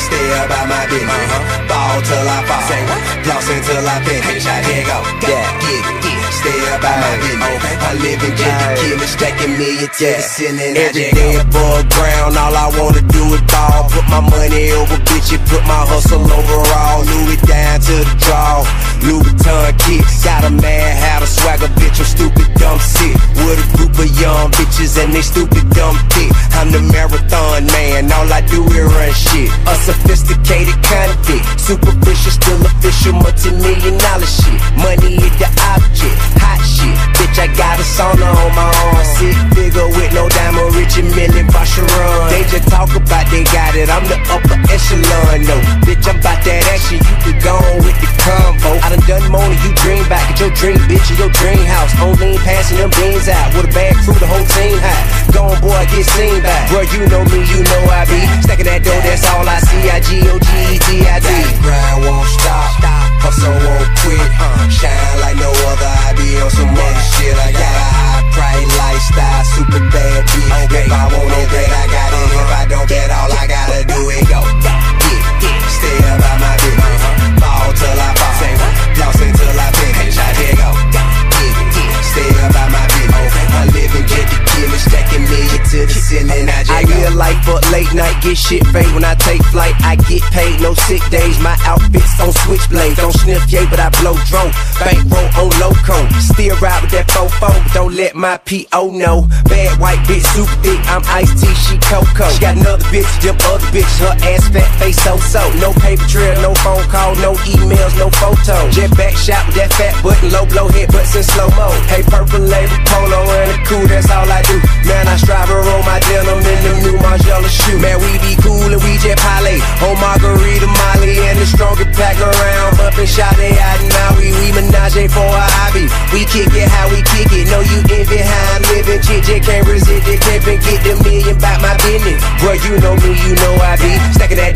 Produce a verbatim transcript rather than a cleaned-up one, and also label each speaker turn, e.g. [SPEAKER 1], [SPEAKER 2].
[SPEAKER 1] stay about my business. Uh-huh. Ball till I fall, floss until I finish. I here go, yeah, get it, get it. Stay about my business. Okay. I live in just a killer, stacking million to the ceiling. Every day above ground, all I wanna do is ball. Put my money over bitches, put my hustle overall. Louis down to the draw, Louis Vuitton kit. Got a mad hat, a swagger bitch, I'm stupid dumb sick. With a group of young bitches and they stupid dumb thick. I'm the marathon man, all I do is run shit. A sophisticated convict, superficial, still official, multi-million dollar shit. Money is the object, hot shit. Bitch, I got a sauna on my arm. Sick figure with no diamond, rich and million Vacheron. They just talk about they got it, I'm the upper echelon, no. Bitch, I'm about that action, you can go on with the convo. I done done more than you dream back at your dream bitch in your dream house. On lean, passing them beans out with a bag crew, the whole team high. Go on, boy, get seen back. Bro, you know me, you know I be stacking that dough, that's all I see. I G O G E T I D. Grind won't stop, hustle won't quit. Shine like no other, I be on some other shit. I got a high price lifestyle, super bad bitch. If I want it, bet I got it. If I don't, bet all I gotta do is go. Get, get, stay about my business. Ball till I fall, floss until I finish. I here go. Get, get, stay about my business. I live in just a killer, stacking million to the ceiling. I, I live life up late night, get shit fade. When I take flight, I get paid, no sick days. My outfits on switchblade, don't sniff yay, but I blow drone. Bankroll on loco, still ride with that fofo, but don't let my P O know. Bad white bitch, super thick, I'm iced tea, she Coco. She got another bitch, them other bitches, her ass fat, face so-so. No paper trail, no phone call, no emails, no photos. Jet back shot with that fat button, low blow head butts in slow-mo. Hey, purple label, polo, and a cool, that's all I do. Man, I strive to roll my denim in them new Margiela shoe. Man, we be cool and we jet parlay on Margarita, Molly, and the strongest pack around. Bumpin' Sade out in Maui, we menage for a hobby. We kick it how we kick it, know you envy how I'm living. Chick, chick, can't resist it, pimpin', get the million back my business. Bro, you know me, you know I be stacking that